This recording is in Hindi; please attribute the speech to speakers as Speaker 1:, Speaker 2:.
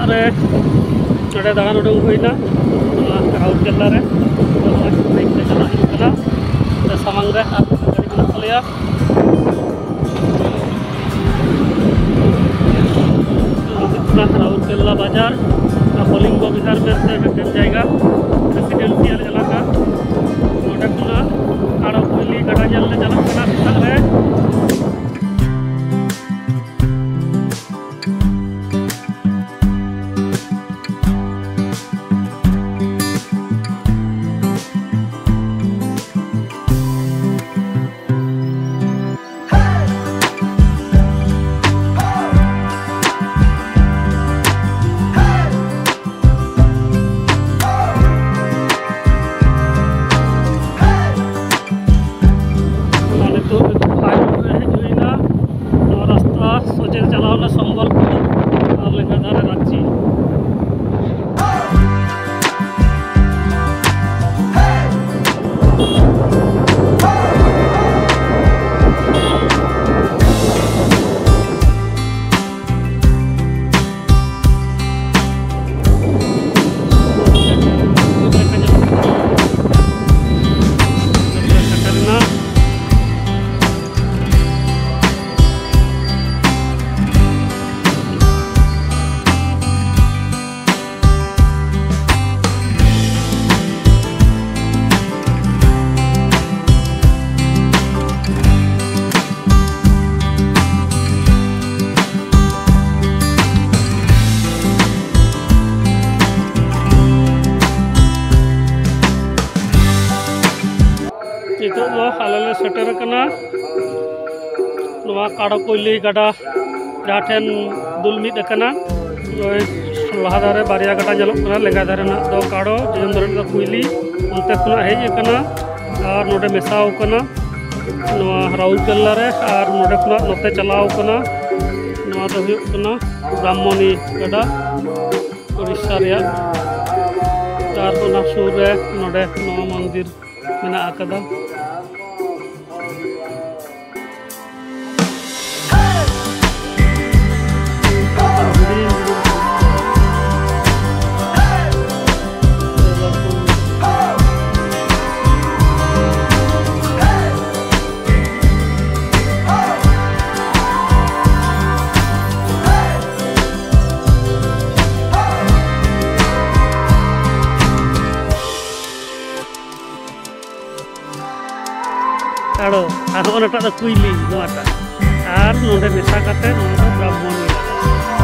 Speaker 1: सेताग रे नोडे दान उडुंग हुईना राउरकेला रे बाइक ते चला हुई कना सामांग रे गाड़ी मेना तलेया राउरकेला बाजार कलिंगो बिहार में से मिट्टन जायगा रेसिडेंशियल इलाका नोडे खुना काड़ो कोयली गड़ा जल ले चला कना सेताग रे सोचे चलावना संबलपुर और लेंगाधारे रांची नितो आले सेटर काड़ो कोयली गड़ा जहाँ ठेन दुल मिद लहा धारे बारिया गड़ा जलोना लेंगा धारे दो काड़ो जजम धारे दो कोयली उनते खुना हेज और नोडे मेसाव कना राउरकेला रे और नोडे खुना नोते चलाव कना दो हुयुग कना ब्राह्मणी गड़ा उड़ीसा रे और ओना सुर रे नोडे नवा मंदिर मेना आकदा काड़ो और कोयली और नोडे मेसा करते ब्राह्मणी